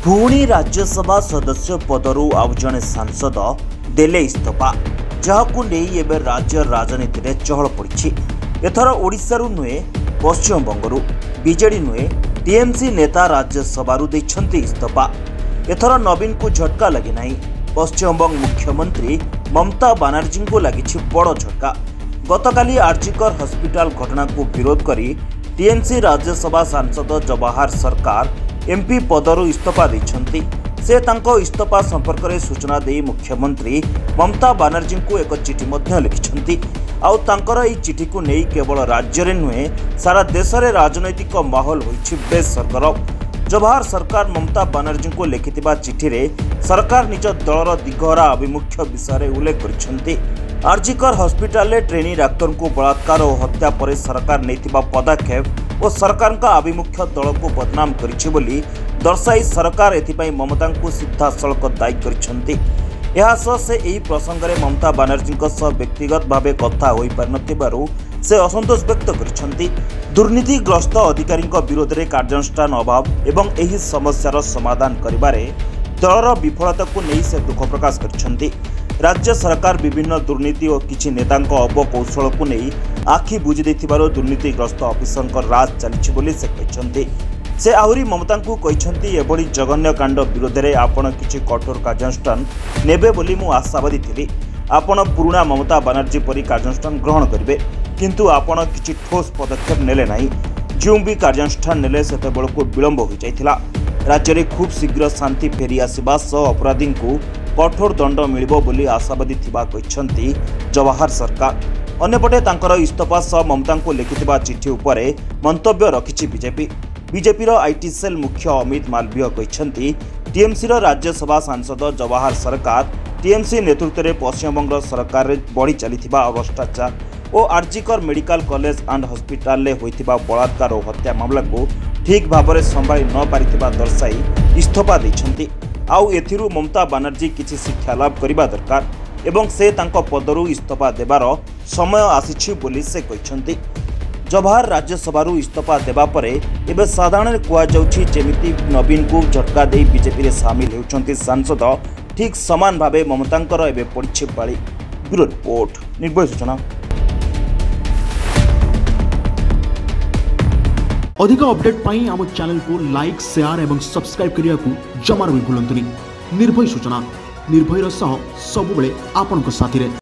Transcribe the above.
पुणी राज्यसभा सदस्य पदरू आउ जड़े सांसद देले इस्तीफा जहां नहीं एवं राज्य राजनीति में चहल पड़ी। एथर ओडिशा नुहे पश्चिमबंगरू बीजेडी नुहे टीएमसी नेता राज्यसभा देइछन्ति इस्तीफा। एथर नवीन को झटका लगी ना। पश्चिमबंग मुख्यमंत्री ममता बानार्जी को लगी बड़ झटका। गतकाली आर्जिकर हॉस्पिटल घटना को विरोध करी टीएमसी राज्यसभा सांसद जवाहर सरकार एमपी पदरू इस्तीफा देइछन्ति। से तांको इस्तीफा संपर्क में सूचना दे मुख्यमंत्री ममता बानार्जी को एक चिठी मध्य लिखिछन्ति। आउ तांकर एई चिठी को नहीं केवल राज्य रे नुहे सारा देश में राजनैतिक माहौल होइछि बेस सरगरम। जवाहर सरकार ममता बानार्जी को लिखिथिबा चिठी रे सरकार निज दलर दिगहरा अभिमुख्य विषय उल्लेख करिछन्ति। आर्जिकर हॉस्पिटल में ट्रेनी डाक्तर को बलात्कार और हत्या पर सरकार नैतिबा पदक्षेप और सरकार का आभिमुख्य दल को बदनाम करिछि बोली दर्शाई सरकार एथिपाई ममता को सीधा सड़क दायी करिछन्ति। एहा सह से एही प्रसंग में ममता बानार्जी व्यक्तिगत भाव कथा होई पारनथिबारु से असंतोष व्यक्त करिछन्ति। दुर्नीतिग्रस्त अधिकारी विरोध में कार्यानुष्ठान अभाव एवं एही समस्यार समाधान करिबारे दलर विफलता को नहीं से दुख प्रकाश करिछन्ति। राज्य सरकार विभिन्न दुर्नीति और किछि नेतांको अपकौशल को नहीं आखि बुझी देथिबारो दुर्नीतिग्रस्त अफिसरଙ୍କ राज चलिछि बोली से कहछन्ति। से आहुरी ममता को कहछन्ति एभली जघन्य कांड विरोध में आपण किछि कठोर कार्यानुष्ठान नेबे बोली मु आशावादी थिली। आपण पुराना ममता बानार्जी परी कार्यानुष्ठान ग्रहण करिवे किंतु आपण किछि ठोस पदक्षेप नेले नाही। जो भी कार्यानुष्ठान नेले सेते बेलको विलंब हो जाइथिला। राज्य में खूब शीघ्र शांति फेरी आसिबा सह अपराधी को कठोर दंड मिलिबो बोली आशावादी थिबा कहछन्ति जवाहर सरकार। अन्यपटे तांकर इस्तीफा सह ममता को लिखिथिबा चिठी उपरे मंतव्य रखिछि बीजेपी आईटी सेल मुख्य अमित मालवीय कहछन्ति टीएमसी राज्यसभा सांसद जवाहर सरकार टीएमसी नेतृत्व में पश्चिमबंग सरकार रे बढ़ी चलीथिबा भ्रष्टाचार और RG Kar medical college and hospital में होइथिबा बलात्कार और हत्या मामला को ठीक भाव में संभाली न पारिथिबा दर्शाई इस्तीफा देइछन्ति। आउ एथिरु ममता बानार्जी किछि शिक्षा लाभ करिबा दरकार एवं से तांको पदरू इस्तीफा देबार समय आसीछि बोली से कहछन्ति। जवाहर राज्यसभारू इस्तीफा देबा परे एबे साधारण कुआ जाउछि जेमिति नवीन को झटका दे बीजेपी रे शामिल हेउछन्ति सांसद ठीक समान भावे ममतांकर एबे पड़िछि पाळी। ब्यूरो रिपोर्ट निर्भय सूचना। अधिक अपडेट पाई आम चैनल को लाइक शेयर एवं सब्सक्राइब करिया को जमार भी भूलंतुनी। निर्भय सूचना निर्भयर सह सबुबले आपनक साथी रे।